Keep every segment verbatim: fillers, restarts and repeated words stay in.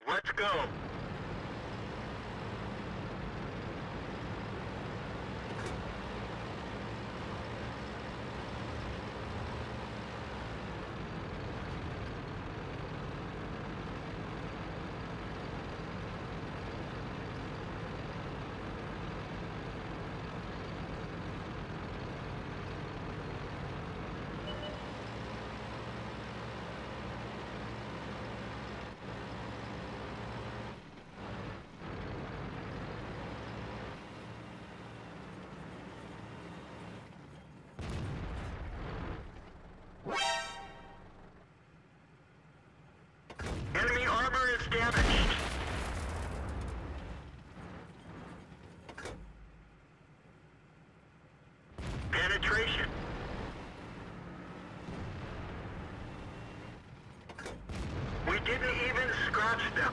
Let's go. Enemy armor is damaged. Penetration. We didn't even scratch them.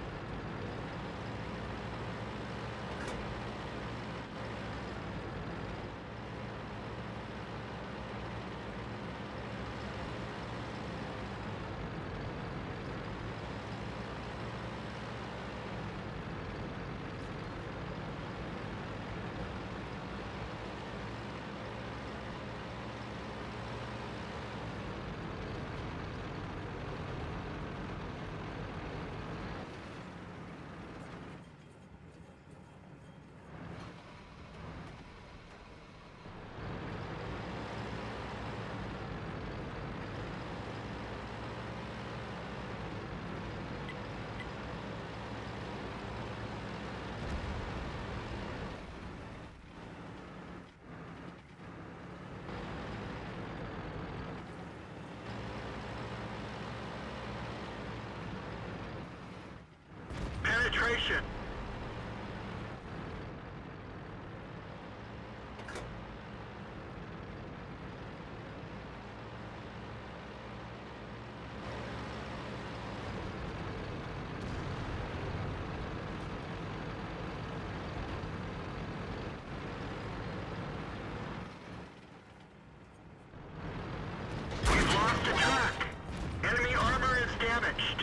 Penetration. We've lost a track. Enemy armor is damaged.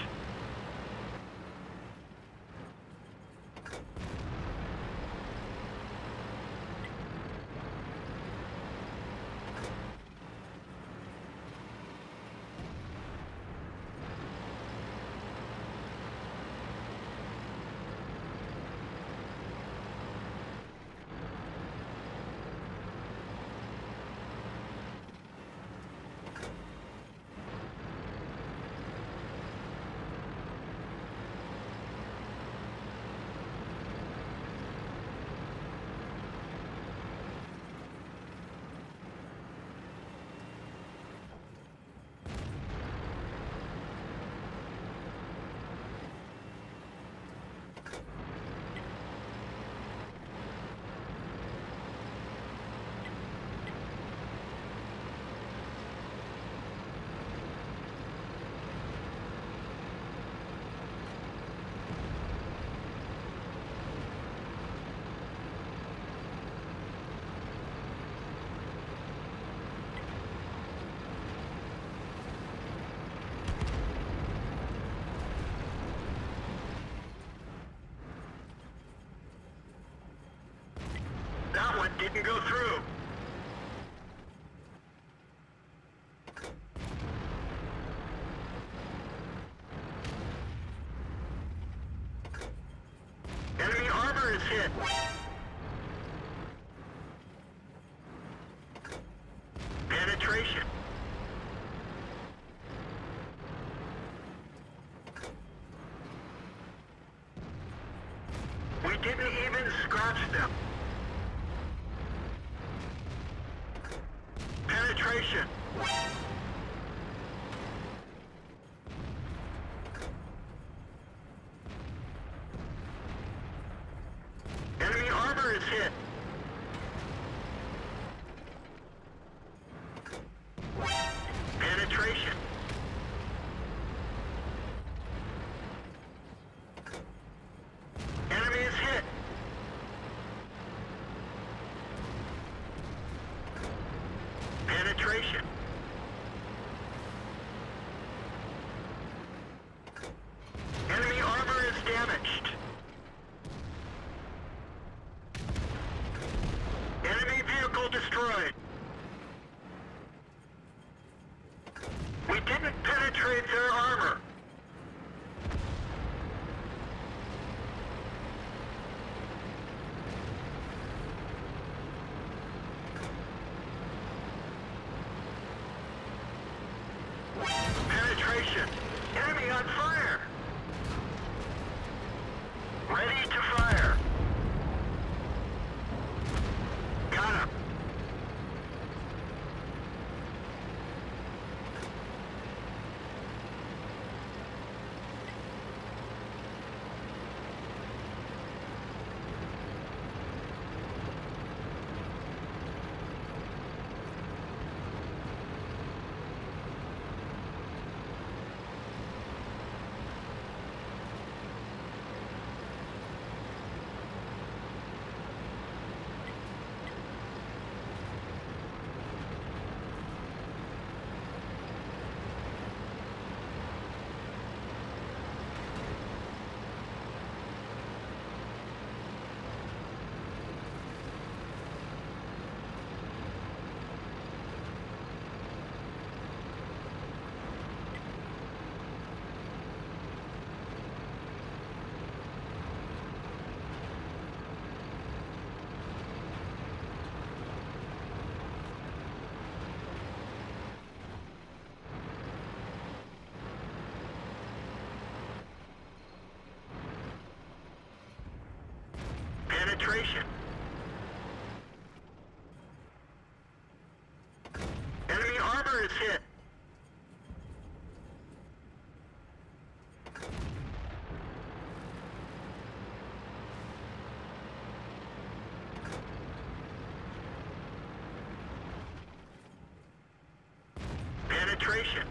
That one didn't go through. Enemy armor is hit. Penetration. We didn't even scratch them. Penetration. Enemy armor is hit. Penetration. Enemy is hit. Penetration. Enemy armor is Penetration. Enemy on fire. Ready to fire. Got him. Penetration. Enemy armor is hit. Penetration.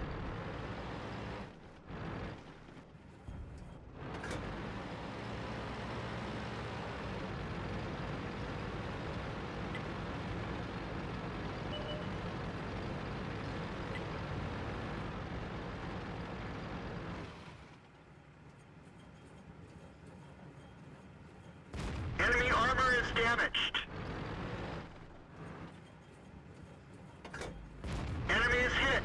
Enemy armor is damaged. Enemy is hit.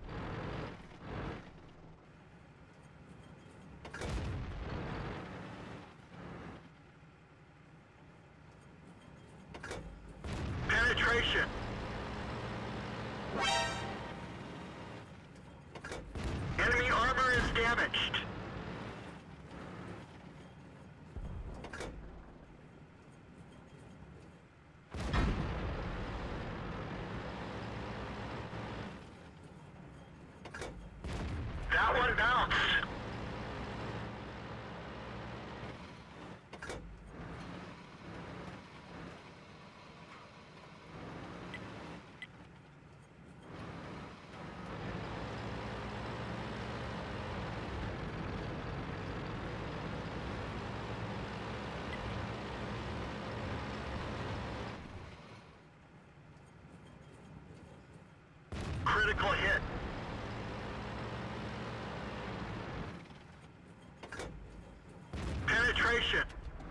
Penetration. Enemy armor is damaged. That one bounced. Critical hit. Penetration.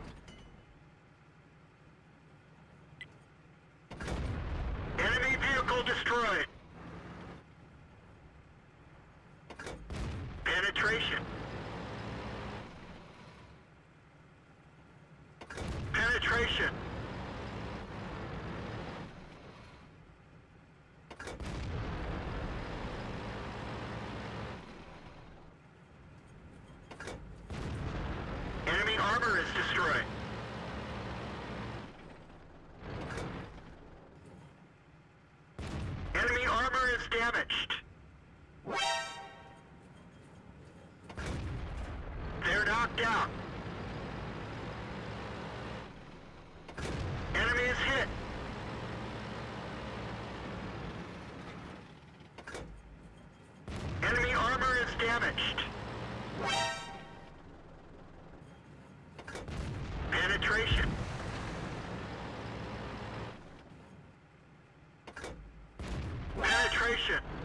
Enemy vehicle destroyed. Penetration. Penetration. Enemy armor is destroyed. Enemy armor is damaged. They're knocked out. Enemy is hit. Enemy armor is damaged. Penetration. Penetration.